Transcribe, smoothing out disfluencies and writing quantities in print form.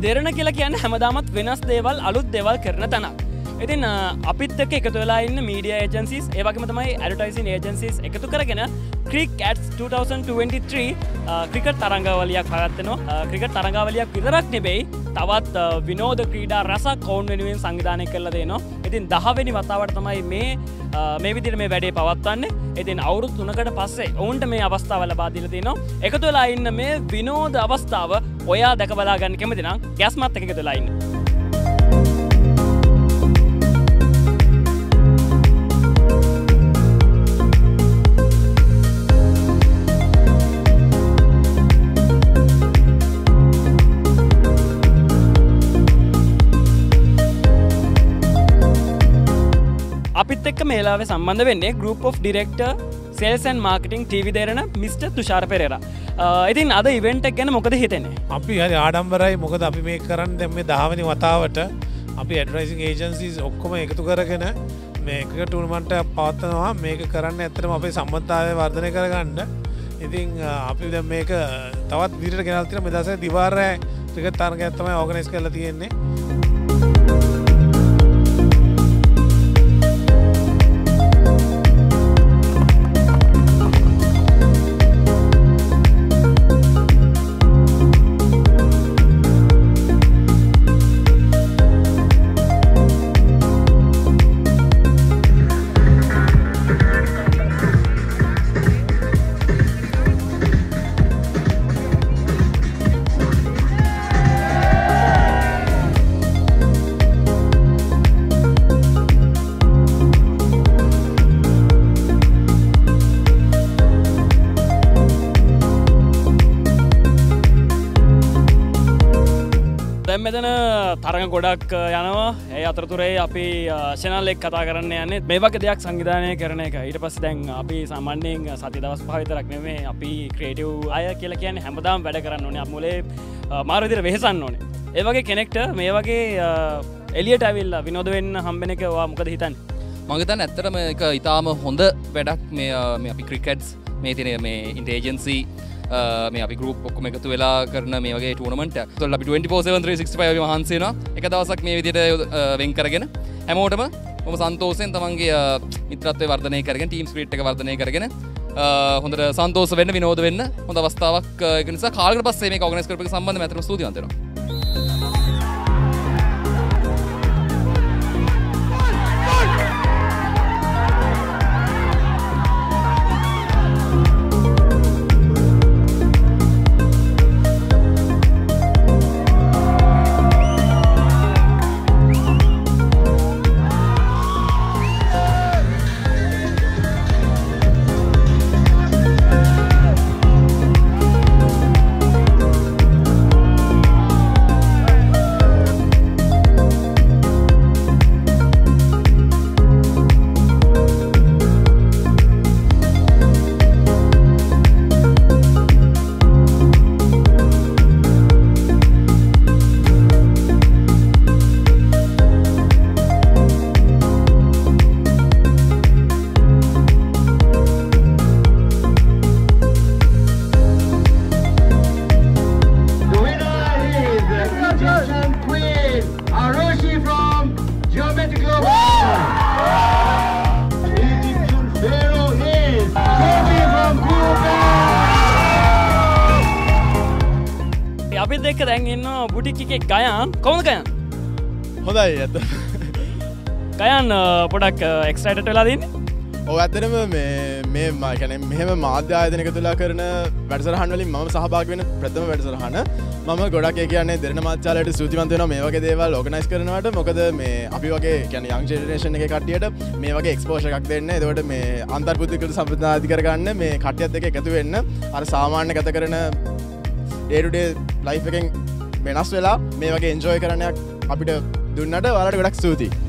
දෙරණ කියලා කියන්නේ හැමදාමත් වෙනස් දේවල් අලුත් දේවල් කරන තැනක්. ඉතින් අපිත් එක්ක එකතු වෙලා ඉන්න media agencies ඒ වගේම තමයි advertising agencies එකතු කරගෙන Cric Ads 2023 ක්‍රිකට් තරඟාවලියක් පවත්වනවා. ක්‍රිකට් තරඟාවලියක් විතරක් නෙවෙයි තවත් විනෝද ක්‍රීඩා රසක් ඔවුන් වෙනුවෙන් සංවිධානය කරලා දෙනවා. ඉතින් 10 වෙනි වතාවට තමයි මේ විදිහට මේ වැඩේ පවත්වන්නේ. ඉතින් අවුරුදු 3කට පස්සේ ඔවුන්ට මේ අවස්ථාව ලබා දීලා තිනවා. එකතු වෙලා ඉන්න මේ විනෝද අවස්ථාව ඔයා දැක බලා ගන්න කැමති නම් Gasmat එක එකතු වෙලා ඉන්න. අපිත් එක්ක මේලාවේ සම්බන්ධ වෙන්නේ Group of Director Sales and Marketing TV Derana Mr. Thushara Perera. ඉතින් අද ඉවෙන්ට් එක ගැන මොකද හිතෙන්නේ? අපි හරි ආඩම්බරයි. මොකද අපි මේක කරන්නේ දැන් මේ 10 වෙනි වතාවට අපි ඇඩ්වර්ටයිසිංగ్ ඒජන්සීස් ඔක්කොම එකතු කරගෙන මේ ක්‍රිකට් ටූර්නමන්ට් එකක් පවත්වනවා. මේක කරන්නේ ඇත්තටම අපේ සම්බන්ධතාවය වර්ධනය කරගන්න. ඉතින් අපි දැන් මේක තවත් විදිහට ගෙනල්ලා තියෙනවා. මේ දවස්වල දිවාරය ක්‍රිකට් තරගයක් තමයි ඕගනයිස් කරලා තියෙන්නේ. මෙතන තරඟ ගොඩක් යනවා. ඒ අතරතුරේ අපි channel එක කතා කරන්න යන්නේ මේ වගේ දෙයක් සංවිධානය කරන එක. ඊට පස්සේ දැන් අපි සාමාන්‍යයෙන් සති දවස් 5 විතරක් නෙමෙයි අපි ක්‍රියේටිව් අය කියලා කියන්නේ හැමදාම වැඩ කරන්න ඕනේ. අපි මුලේ මාරු විදිහට වෙහෙසන්න ඕනේ. ඒ වගේ කෙනෙක්ට මේ වගේ එළියට ඇවිල්ලා විනෝද වෙන්න හම්බෙන එක ඔයා මොකද හිතන්නේ? මම හිතන්නේ ඇත්තටම ඒක ඊටාම හොඳ වැඩක් මේ අපි Cric Ads මේ තියෙන මේ ඉන්ටෙලිජන්සි මේ අපි ගෲප් ඔක්කොම එකතු වෙලා කරන මේ වගේ ටූර්නමන්ට් එකක්. ඒතකොට අපි 24/7 365 අපි මහන්සි වෙනවා. එක දවසක් මේ විදිහට වෙන් කරගෙන හැමෝටම මම සන්තෝෂයෙන් තමන්ගේ මිත්‍රත්වය වර්ධනය කරගෙන ටීම් ස්පිරිට් එක වර්ධනය කරගෙන හොඳට සන්තෝෂ වෙන්න විනෝද වෙන්න හොඳ අවස්ථාවක්. ඒක නිසා කාලයකට පස්සේ මේක ඕගනයිස් කරපු එක සම්බන්ධව මම ස්තුතිවන්ත වෙනවා. අපිත් එක්ක දැන් ඉන්නවා බුටික් එකේ ගයන්. කොහොමද ගයන්? හොඳයි ඇත්ත. ගයන් පොඩක් එක්සයිටඩ් වෙලා දින්නේ? ඔව් ඇත්තටම මේ මම කියන්නේ මෙහෙම මාධ්‍ය ආයතන එකතු වෙලා කරන වැඩසටහන් වලින් මම සහභාගී වෙන ප්‍රථම වැඩසටහන. මම ගොඩක් ඒ කියන්නේ දෙරණ මාධ්‍යාලයට ස්තුතිවන්ත වෙනවා මේ වගේ දේවල් ඕගනයිස් කරනවට. මොකද මේ අපි වගේ කියන්නේ යං ජෙනරේෂන් එකේ කට්ටියට මේ වගේ එක්ස්පෝෂර් එකක් දෙන්න. එතකොට මේ අන්තර්බුද්ධික සම්ප්‍රදාය කරගන්න මේ කට්ටියත් එක්ක එකතු වෙන්න අර සාමාන්‍ය ගත කරන day to day life එකෙන් වෙනස් වෙලා මේ වගේ එන්ජොයි කරන්නයක් අපිට දුන්නට ඔයාලට ගොඩක් ස්තුතියි.